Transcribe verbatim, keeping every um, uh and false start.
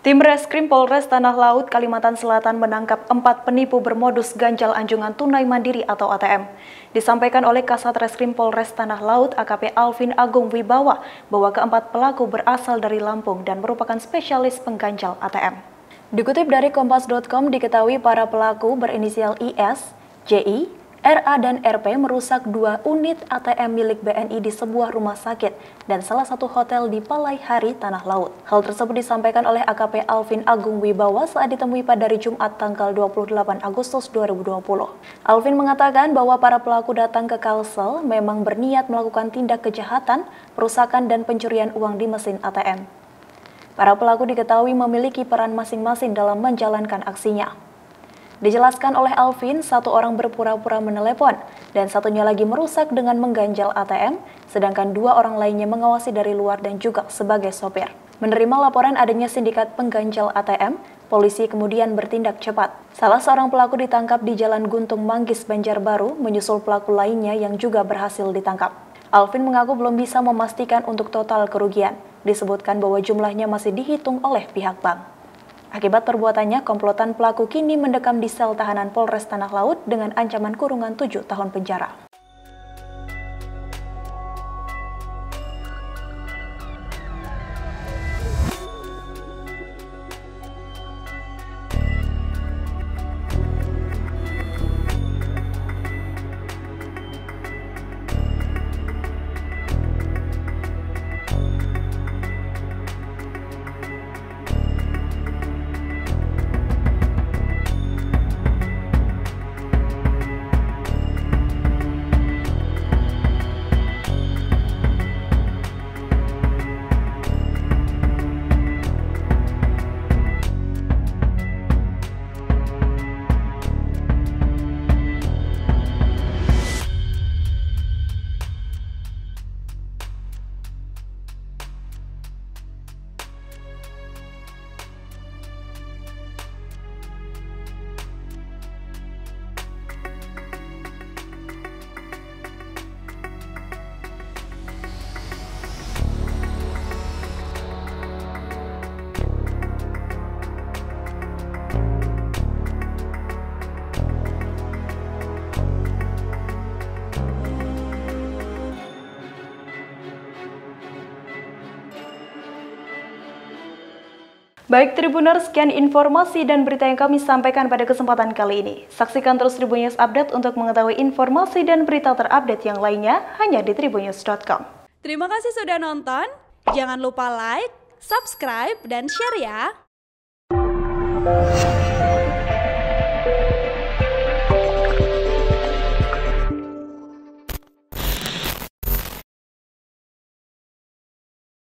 Tim Reskrim Polres Tanah Laut, Kalimantan Selatan menangkap empat penipu bermodus ganjal anjungan tunai mandiri atau A T M. Disampaikan oleh Kasat Reskrim Polres Tanah Laut A K P Alvin Agung Wibawa bahwa keempat pelaku berasal dari Lampung dan merupakan spesialis pengganjal A T M. Dikutip dari kompas titik com diketahui para pelaku berinisial I S, J I, R A dan R P merusak dua unit A T M milik B N I di sebuah rumah sakit dan salah satu hotel di Palaihari, Tanah Laut. Hal tersebut disampaikan oleh A K P Alvin Agung Wibawa saat ditemui pada hari Jumat tanggal dua puluh delapan Agustus dua ribu dua puluh. Alvin mengatakan bahwa para pelaku datang ke Kalsel memang berniat melakukan tindak kejahatan, perusakan dan pencurian uang di mesin A T M. Para pelaku diketahui memiliki peran masing-masing dalam menjalankan aksinya. Dijelaskan oleh Alvin, satu orang berpura-pura menelepon dan satunya lagi merusak dengan mengganjal A T M, sedangkan dua orang lainnya mengawasi dari luar dan juga sebagai sopir. Menerima laporan adanya sindikat pengganjal A T M, polisi kemudian bertindak cepat. Salah seorang pelaku ditangkap di Jalan Guntung Manggis, Banjarbaru, menyusul pelaku lainnya yang juga berhasil ditangkap. Alvin mengaku belum bisa memastikan untuk total kerugian. Disebutkan bahwa jumlahnya masih dihitung oleh pihak bank. Akibat perbuatannya, komplotan pelaku kini mendekam di sel tahanan Polres Tanah Laut dengan ancaman kurungan tujuh tahun penjara. Baik Tribuners, sekian informasi dan berita yang kami sampaikan pada kesempatan kali ini. Saksikan terus Tribun News Update untuk mengetahui informasi dan berita terupdate yang lainnya hanya di tribun news dot com. Terima kasih sudah nonton. Jangan lupa like, subscribe, dan share ya.